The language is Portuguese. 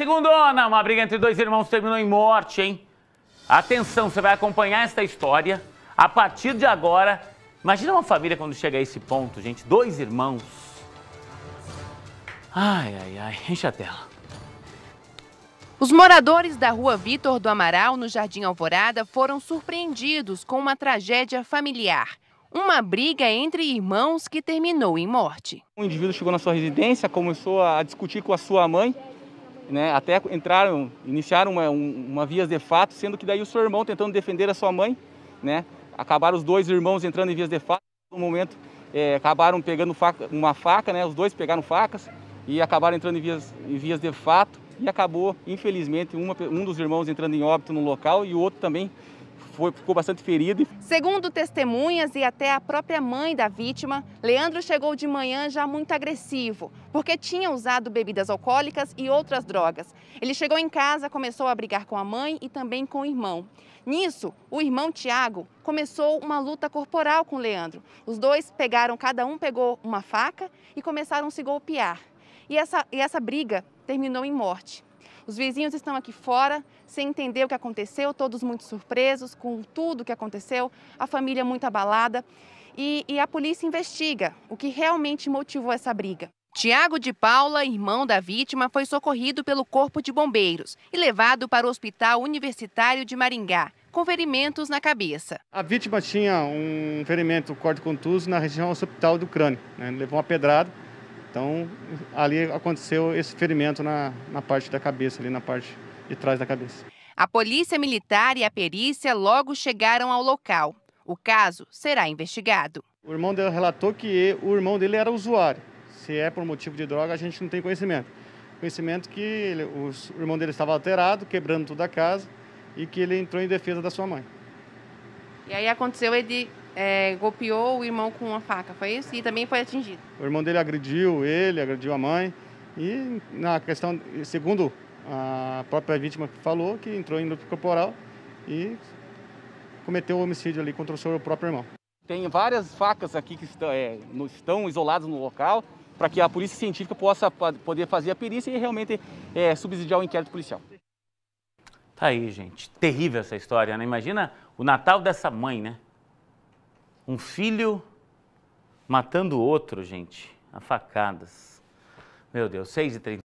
segundona, uma briga entre dois irmãos terminou em morte, hein? Atenção, você vai acompanhar esta história a partir de agora. Imagina uma família quando chega a esse ponto, gente. Dois irmãos. Ai, ai, ai. Enche a tela. Os moradores da rua Vitor do Amaral, no Jardim Alvorada, foram surpreendidos com uma tragédia familiar. Uma briga entre irmãos que terminou em morte. Um indivíduo chegou na sua residência, começou a discutir com a sua mãe, né? Até iniciaram uma vias de fato, sendo que daí o seu irmão tentando defender a sua mãe, né? Acabaram os dois irmãos entrando em vias de fato. No momento, acabaram pegando uma faca, né? Os dois pegaram facas e acabaram entrando em vias de fato. E acabou, infelizmente, um dos irmãos entrando em óbito no local e o outro também ficou bastante ferido. Segundo testemunhas e até a própria mãe da vítima, Leandro chegou de manhã já muito agressivo, porque tinha usado bebidas alcoólicas e outras drogas. Ele chegou em casa, começou a brigar com a mãe e também com o irmão. Nisso, o irmão Tiago começou uma luta corporal com Leandro. Os dois cada um pegou uma faca e começaram a se golpear. E essa briga terminou em morte. Os vizinhos estão aqui fora, sem entender o que aconteceu, todos muito surpresos com tudo o que aconteceu, a família muito abalada. E a polícia investiga o que realmente motivou essa briga. Tiago de Paula, irmão da vítima, foi socorrido pelo Corpo de Bombeiros e levado para o Hospital Universitário de Maringá, com ferimentos na cabeça. A vítima tinha um ferimento corte-contuso na região occipital do crânio, né? Levou uma pedrada. Então, ali aconteceu esse ferimento na parte da cabeça, ali na parte de trás da cabeça. A polícia militar e a perícia logo chegaram ao local. O caso será investigado. O irmão dele relatou que o irmão dele era usuário. Se é por motivo de droga, a gente não tem conhecimento. Conhecimento que o irmão dele estava alterado, quebrando toda a casa e que ele entrou em defesa da sua mãe. E aí aconteceu, ele golpeou o irmão com uma faca, foi isso? E também foi atingido. O irmão dele agrediu a mãe e na questão, segundo a própria vítima falou, que entrou em luta corporal e cometeu o homicídio ali contra o seu próprio irmão. Tem várias facas aqui que estão isoladas no local para que a polícia científica possa poder fazer a perícia e realmente subsidiar o inquérito policial. Tá aí, gente. Terrível essa história, né? Imagina o Natal dessa mãe, né? Um filho matando o outro, gente, a facadas. Meu Deus, 6h30.